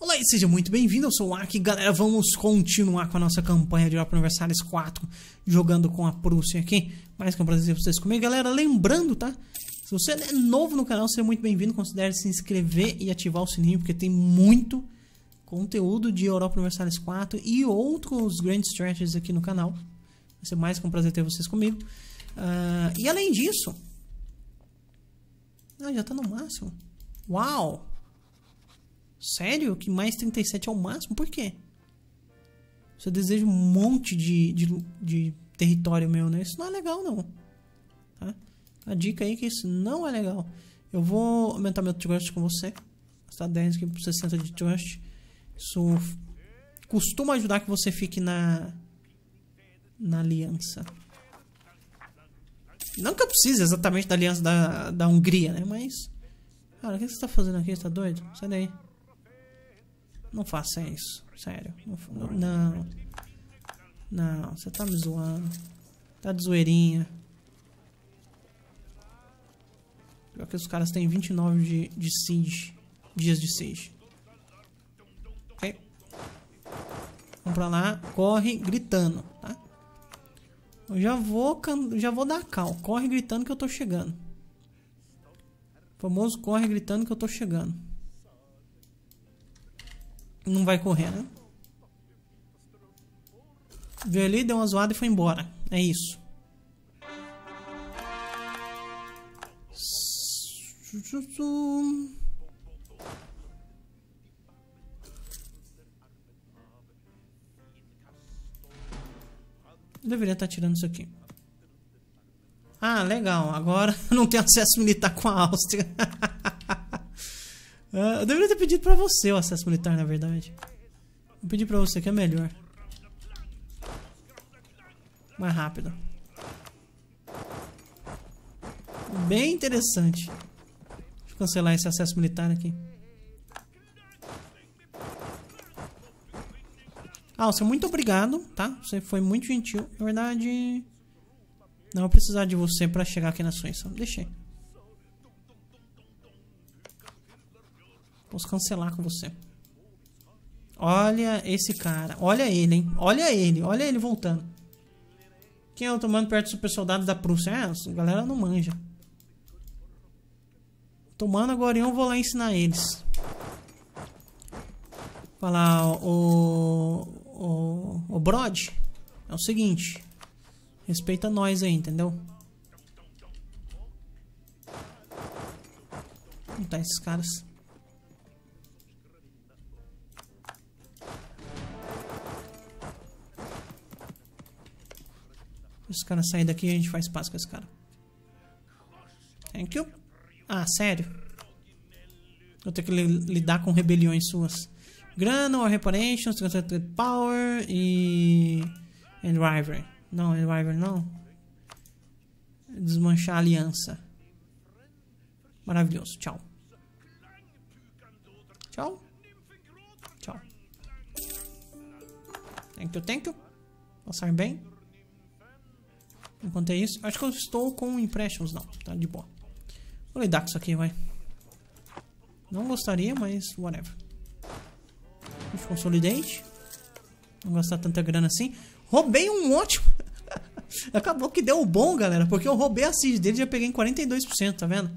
Olá e seja muito bem-vindo, eu sou o Aki. Galera, vamos continuar com a nossa campanha de Europa Universalis 4, jogando com a Prússia aqui. Mais que um prazer ter vocês comigo. Galera, lembrando, tá? Se você é novo no canal, seja muito bem-vindo. Considere se inscrever e ativar o sininho, porque tem muito conteúdo de Europa Universalis 4 e outros Grand Strategies aqui no canal. Vai ser mais que um prazer ter vocês comigo. E além disso... já tá no máximo. Uau! Sério? Que mais 37 é o máximo? Por quê? Você deseja um monte de território meu, né? Isso não é legal, não. Tá? A dica aí é que isso não é legal. Eu vou aumentar meu trust com você. Está 10 aqui por 60 de trust. Isso costuma ajudar que você fique na aliança. Não que eu precise exatamente da aliança da Hungria, né? Mas... cara, o que você está fazendo aqui? Você tá doido? Sai daí. Não faça isso, sério. Não, você tá me zoando. Tá de zoeirinha. Pior que os caras têm 29 de siege. Dias de siege. Ok. Vamos pra lá. Corre gritando, tá? Eu já vou dar cal. Corre gritando que eu tô chegando. O famoso corre gritando que eu tô chegando. Não vai correr, né? Veio ali, deu uma zoada e foi embora. É isso. Eu deveria estar tirando isso aqui. Ah, legal. Agora não tem acesso militar com a Áustria. Eu deveria ter pedido pra você o acesso militar, na verdade. Vou pedir pra você que é melhor. Mais rápido. Bem interessante. Deixa eu cancelar esse acesso militar aqui. Áustria, muito obrigado, tá? Você foi muito gentil. Na verdade, não vou precisar de você pra chegar aqui na Suíça. Deixei. Posso cancelar com você. Olha esse cara. Olha ele, hein? Olha ele voltando. Quem é o tomando perto dos super soldados da Prússia? A galera não manja. Tomando agora eu vou lá ensinar eles. Falar, o Brod, é o seguinte. Respeita nós aí, entendeu? Como tá esses caras? Se os caras saírem daqui, a gente faz paz com esse cara. Thank you. Ah, sério? Eu tenho que lidar com rebeliões suas. Grana, or reparations, concentrated power e... and rivalry. Não, and rivalry não. Desmanchar a aliança. Maravilhoso. Tchau. Tchau. Tchau. Thank you. Passar bem. Enquanto é isso, acho que eu estou com empréstimos, não, tá de boa. Vou lidar com isso aqui, vai. Não gostaria, mas whatever. Consolidate. Não gastar tanta grana assim. Roubei um ótimo. Acabou que deu bom, galera, porque eu roubei a siege dele e já peguei em 42%, tá vendo?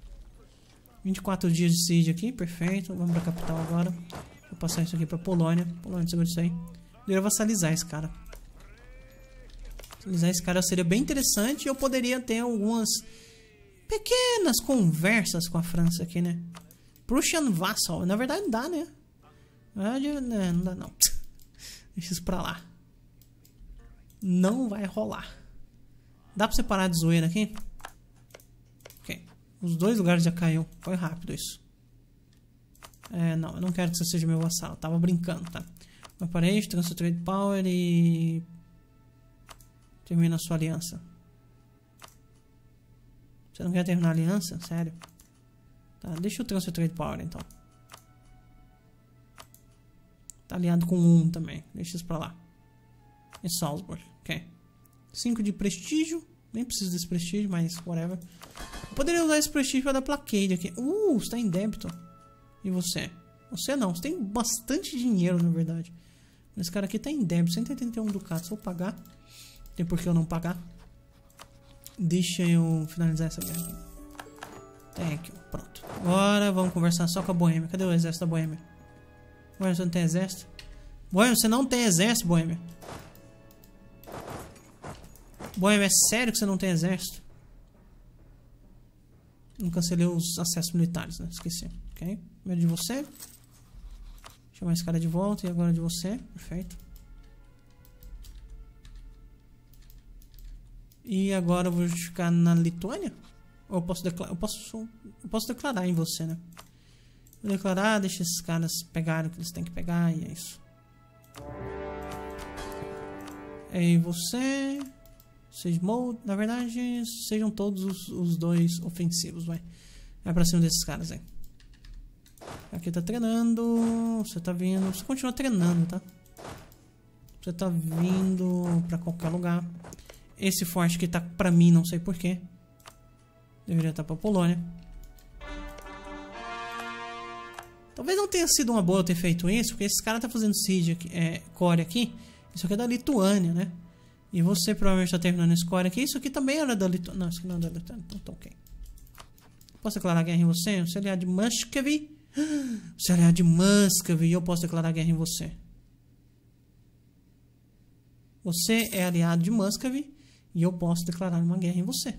24 dias de siege aqui, perfeito. Vamos pra capital agora. Vou passar isso aqui pra Polônia. Polônia, segura isso aí. Deveria vassalizar esse cara. Utilizar esse cara seria bem interessante e eu poderia ter algumas pequenas conversas com a França aqui, né? Prussian Vassal. Na verdade não dá, né? Não dá não. Deixa isso pra lá. Não vai rolar. Dá pra separar de zoeira aqui? Ok. Os dois lugares já caiu. Foi rápido isso. Não, eu não quero que você seja meu vassalo. Tava brincando, tá? Aparelho, transfer trade power e... termina a sua aliança. Você não quer terminar a aliança? Sério? Tá, deixa eu transfer trade power então. Tá aliado com 1 também. Deixa isso pra lá. E Salzburg. Ok. 5 de prestígio. Nem preciso desse prestígio, mas whatever. Eu poderia usar esse prestígio pra dar plaqueade aqui. Você tá em débito. E você? Você não, você tem bastante dinheiro, na verdade. Esse cara aqui tá em débito, 181 ducados. Se eu pagar, tem por que eu não pagar. Deixa eu finalizar essa guerra aqui. Thank you, pronto. Agora vamos conversar só com a Boêmia. Cadê o exército da Boêmia? Boêmia, você não tem exército? Boêmia, você não tem exército, Boêmia. Boêmia, é sério que você não tem exército? Não cancelei os acessos militares, né? Esqueci. Ok? Primeiro de você. Chamar esse cara de volta e agora de você. Perfeito. E agora eu vou ficar na Lituânia? Ou eu posso declarar? Eu posso declarar em você, né? Vou declarar, deixa esses caras pegarem o que eles têm que pegar e é isso. E você... na verdade, sejam todos os dois ofensivos, vai. Vai pra cima desses caras aí. Aqui tá treinando. Você tá vindo. Você continua treinando, tá? Você tá vindo pra qualquer lugar. Esse forte que tá pra mim, não sei porquê. Deveria estar pra Polônia. Talvez não tenha sido uma boa eu ter feito isso, porque esse cara tá fazendo siege aqui, core aqui. Isso aqui é da Lituânia, né? E você provavelmente tá terminando esse core aqui. Isso aqui também era da Lituânia. Não, isso aqui não é da Lituânia. Então tá ok. Posso declarar guerra em você? Você é aliado de Muscovy? Você é aliado de Muscovy e eu posso declarar guerra em você. Você é aliado de Muscovy e eu posso declarar uma guerra em você.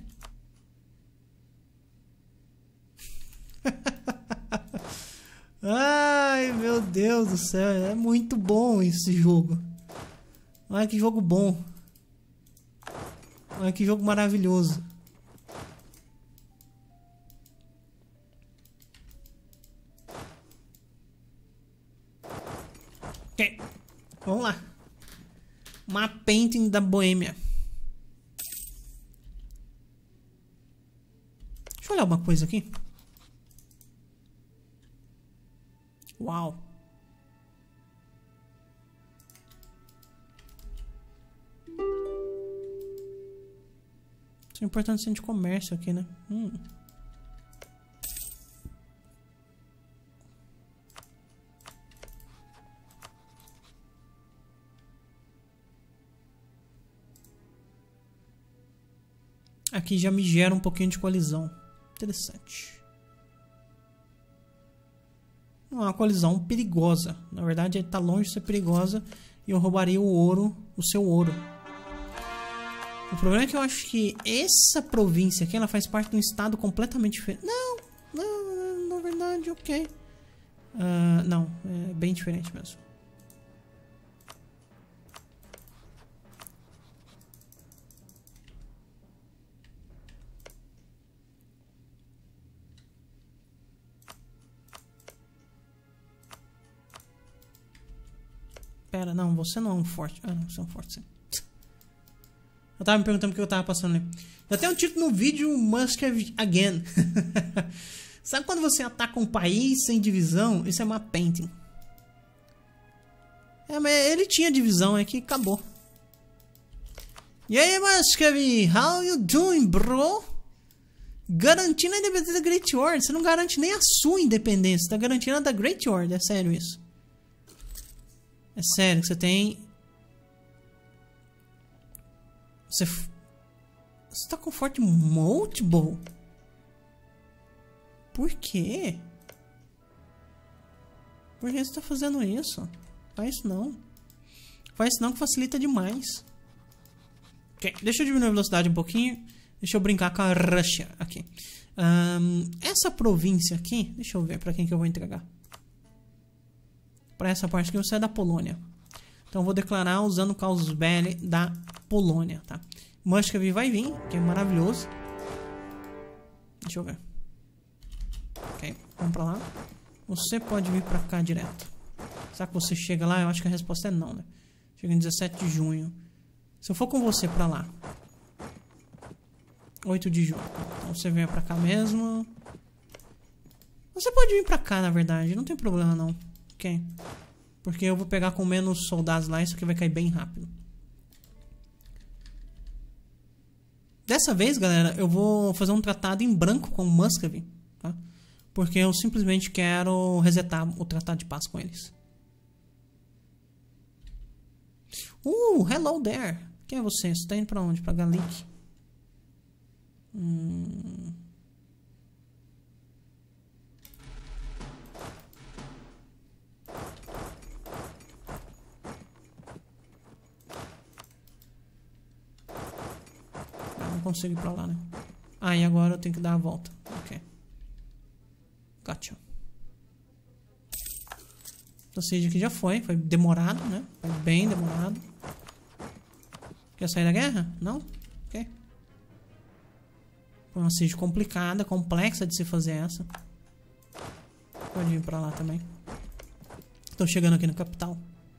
Ai, meu Deus do céu. É muito bom esse jogo. Olha que jogo bom. Olha que jogo maravilhoso. Ok. Vamos lá. Uma painting da Boêmia. Deixa eu olhar uma coisa aqui. Uau. Isso é importante ser de comércio aqui, né? Aqui já me gera um pouquinho de colisão. Interessante. Não é uma colisão perigosa. Na verdade, ele está longe de ser perigosa. E eu roubaria o ouro, o seu ouro. O problema é que eu acho que essa província aqui, ela faz parte de um estado completamente diferente. Não, na verdade, ok. Não, é bem diferente mesmo. Pera, não, você não é um forte. Ah, não, você é um forte, sim. Eu tava me perguntando o que eu tava passando ali. Já tem um título no vídeo, Muscovy Again. Sabe quando você ataca um país sem divisão? Isso é uma painting. Mas ele tinha divisão, é que acabou. E aí, Muscovy? How you doing, bro? Garantindo a independência da Great Order. Você não garante nem a sua independência. Você tá garantindo a da Great Order. É sério isso. É sério que você tem... Você tá com forte multiple? Por quê? Por que você tá fazendo isso? Faz isso não. Faz isso não que facilita demais. Ok, deixa eu diminuir a velocidade um pouquinho. Deixa eu brincar com a Rússia aqui. Essa província aqui... Deixa eu ver pra quem que eu vou entregar. Pra essa parte aqui você é da Polônia. Então eu vou declarar usando o casus belli da Polônia, tá? Muscovy vai vir, que é maravilhoso. Deixa eu ver. Ok, vamos pra lá. Você pode vir pra cá direto. Será que você chega lá? Eu acho que a resposta é não, né? Chega em 17 de junho. Se eu for com você pra lá, 8 de junho. Então você vem pra cá mesmo. Você pode vir pra cá, na verdade. Não tem problema, não. Ok. Porque eu vou pegar com menos soldados lá. Isso aqui vai cair bem rápido. Dessa vez, galera, eu vou fazer um tratado em branco com o Muscovy, tá? Porque eu simplesmente quero resetar o tratado de paz com eles. Hello there. Quem é você? Você tá indo pra onde? Pra Galik? Não consigo ir pra lá, né? Ah, e agora eu tenho que dar a volta. Ok. Gotcha. O siege aqui já foi demorado, né? Foi bem demorado. Quer sair da guerra? Não? Ok. Foi uma siege complicada, complexa de se fazer essa. Pode vir pra lá também. Tô chegando aqui no capital.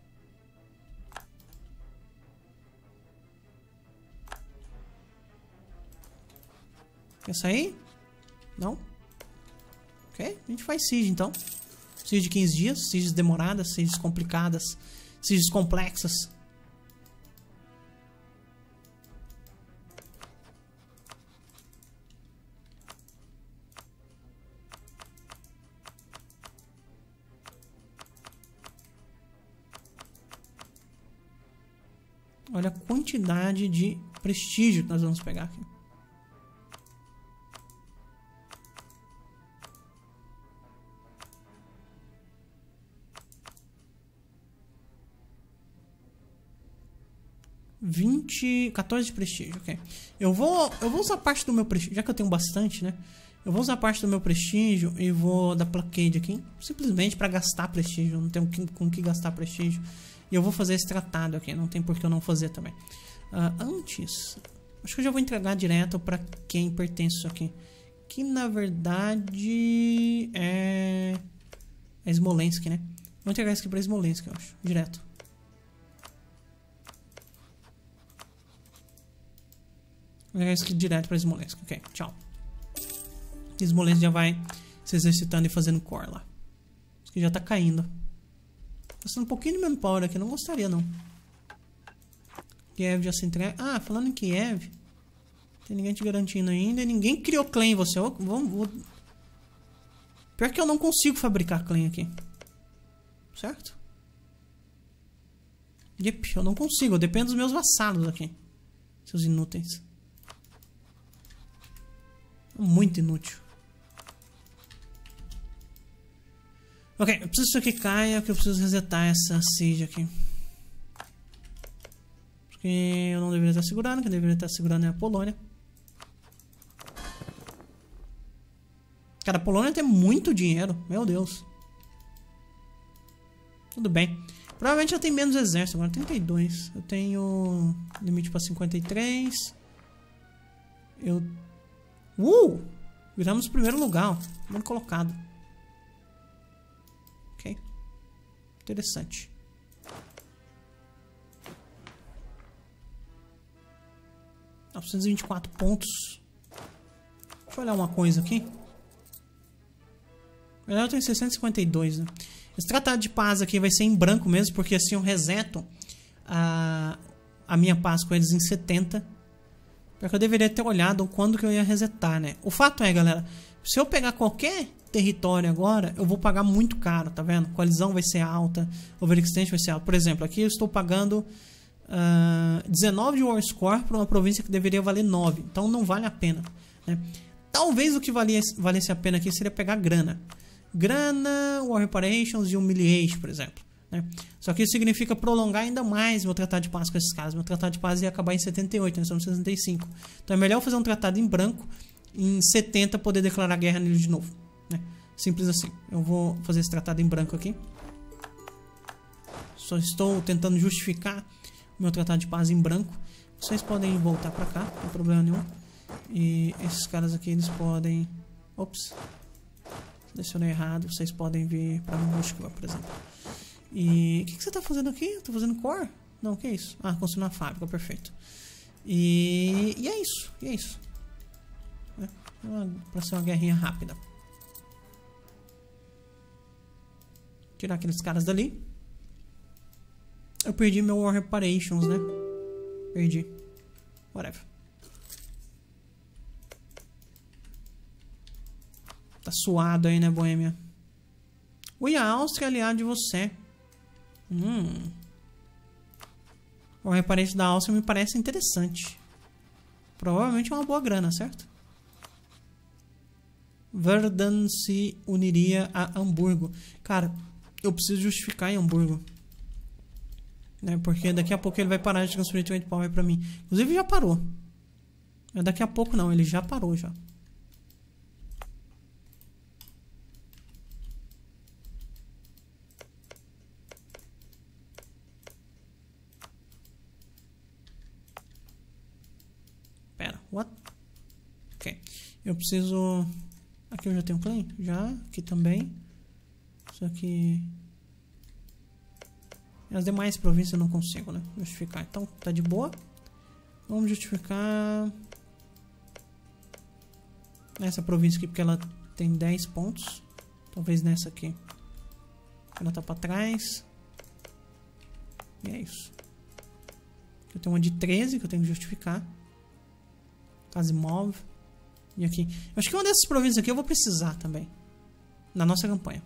Quer sair? Não? Ok, a gente faz siege então. Siege de 15 dias, sieges demoradas, sieges complicadas, sieges complexas. Olha a quantidade de prestígio que nós vamos pegar aqui. $14 de prestígio, ok. Eu vou usar parte do meu prestígio, já que eu tenho bastante, né? Eu vou usar parte do meu prestígio e vou dar plaqueade aqui, simplesmente para gastar prestígio. Não tenho com que gastar prestígio. E eu vou fazer esse tratado aqui, não tem por que eu não fazer também. Antes, acho que eu já vou entregar direto para quem pertence isso aqui. Que na verdade é Smolensk, né? Vou entregar isso aqui para Smolensk, eu acho, direto. Vou entregar isso aqui direto para Smolensk, ok, tchau. Smolensk já vai se exercitando e fazendo core lá. Isso aqui já tá caindo. Gastando um pouquinho de manpower aqui, não gostaria não. Kiev já se entrega. Ah, falando em Kiev, tem ninguém te garantindo ainda. E ninguém criou clã em você. Pior que eu não consigo fabricar clã aqui. Certo? Yep, eu não consigo. Eu dependo dos meus vassalos aqui. Seus inúteis. Muito inútil. Ok, eu preciso que isso aqui caia, porque eu preciso resetar essa siege aqui. Porque eu não deveria estar segurando, quem deveria estar segurando é a Polônia. Cara, a Polônia tem muito dinheiro, meu Deus. Tudo bem. Provavelmente eu tenho menos exército agora, 32. Eu tenho limite para 53. Viramos o primeiro lugar, ó. Primeiro colocado. Ok. Interessante. Ah, 924 pontos. Deixa eu olhar uma coisa aqui. Eu tenho 652, né? Esse tratado de paz aqui vai ser em branco mesmo, porque assim eu reseto a minha paz com eles em 70. Porque eu deveria ter olhado quando que eu ia resetar, né? O fato é, galera, se eu pegar qualquer território agora, eu vou pagar muito caro, tá vendo? Coalizão vai ser alta, overextend vai ser alta. Por exemplo, aqui eu estou pagando 19 de war score para uma província que deveria valer 9. Então não vale a pena, né? Talvez o que valesse a pena aqui seria pegar grana. Grana, War Reparations e Humiliation, por exemplo, né? Só que isso significa prolongar ainda mais meu tratado de paz com esses caras. Meu tratado de paz ia acabar em 78, nós estamos em 65. Então é melhor fazer um tratado em branco, em 70 poder declarar guerra nele de novo, né? Simples assim. Eu vou fazer esse tratado em branco aqui. Só estou tentando justificar o meu tratado de paz em branco. Vocês podem voltar pra cá, não tem problema nenhum. E esses caras aqui, eles podem... Ops. Selecionei errado. Vocês podem vir pra Moskva, por exemplo. E... O que você tá fazendo aqui? Eu tô fazendo core? Não, o que é isso? Ah, construir uma fábrica, perfeito. E é isso. E é isso. Pra ser uma guerrinha rápida. Tirar aqueles caras dali. Eu perdi meu War Reparations, né? Perdi. Whatever. Tá suado aí, né, Boêmia? Ui, a Áustria é aliada de você. O reparente da Áustria me parece interessante. Provavelmente é uma boa grana, certo? Verden se uniria a Hamburgo. Cara, eu preciso justificar em Hamburgo. Né? Porque daqui a pouco ele vai parar de transferir trade power pra mim. Inclusive já parou. Daqui a pouco não, ele já parou já. Pera, what? Ok. Eu preciso... Aqui eu já tenho claim? Já. Aqui também. Só que... As demais províncias eu não consigo, né? Justificar. Então, tá de boa. Vamos justificar... Nessa província aqui, porque ela tem 10 pontos. Talvez nessa aqui. Ela tá pra trás. E é isso. Aqui eu tenho uma de 13 que eu tenho que justificar. Kazimov. E aqui. Eu acho que uma dessas províncias aqui eu vou precisar também. Na nossa campanha.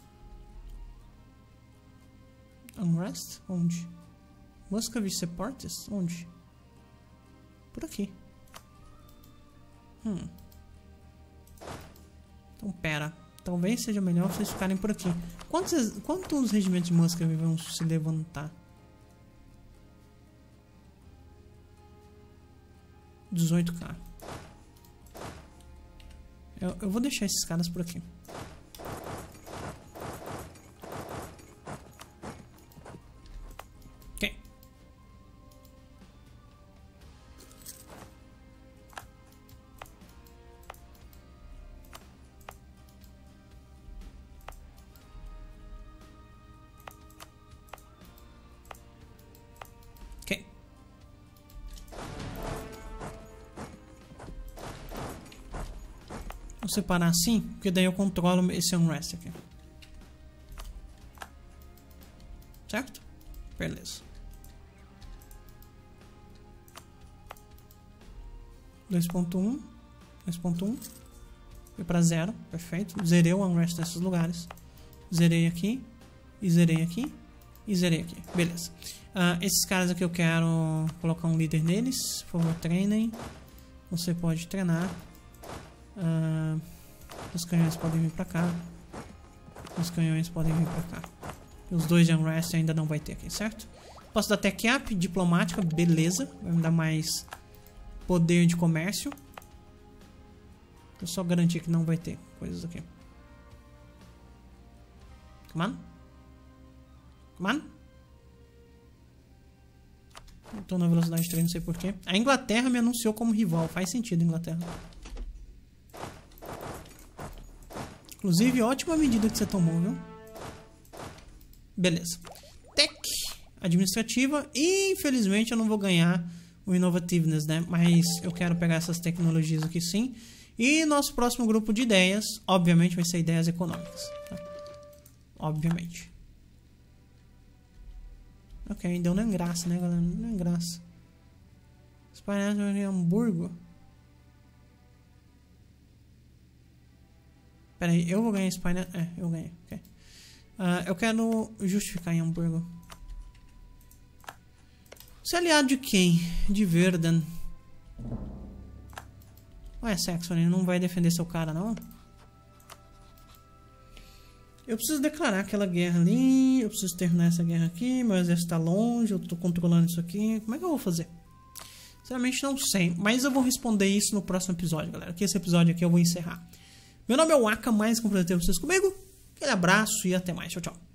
Unrest? Onde? Muscovy Separatists? Onde? Por aqui. Então, pera. Talvez seja melhor vocês ficarem por aqui. Quantos regimentos de Muscovy vão se levantar? 18k. Eu vou deixar esses caras por aqui. Ok. Ok. Vou separar assim, porque daí eu controlo esse unrest aqui. Certo? Beleza. 2.1. 2.1. Foi pra 0. Perfeito. Zerei o unrest desses lugares. Zerei aqui. E zerei aqui. E zerei aqui. Beleza. Esses caras aqui eu quero colocar um líder neles. Por favor, treinem. Você pode treinar. Os canhões podem vir pra cá. Os canhões podem vir pra cá. Os dois de unrest ainda não vai ter aqui, certo? Posso dar tech up, diplomática, beleza. Vai me dar mais poder de comércio. Eu só garantir que não vai ter coisas aqui. Come on. Come on. Estou na velocidade de 3, não sei porquê. A Inglaterra me anunciou como rival. Faz sentido, Inglaterra. Inclusive, ótima medida que você tomou, viu? Beleza. Tech administrativa. Infelizmente, eu não vou ganhar o Innovativeness, né? Mas eu quero pegar essas tecnologias aqui sim. E nosso próximo grupo de ideias, obviamente, vai ser ideias econômicas. Tá? Obviamente. Ok, deu nem graça, né, galera? Nem graça. Espalhado em Hamburgo. Pera aí, eu vou ganhar Spine... eu ganhei, ok. Eu quero justificar em Hamburgo. Você é aliado de quem? De Verden. Ué, Saxony, não vai defender seu cara, não? Eu preciso declarar aquela guerra ali. Eu preciso terminar essa guerra aqui. Meu exército tá longe, eu tô controlando isso aqui. Como é que eu vou fazer? Sinceramente não sei. Mas eu vou responder isso no próximo episódio, galera. Que esse episódio aqui eu vou encerrar. Meu nome é Waka, mais comprometer vocês comigo. Aquele abraço e até mais. Tchau, tchau.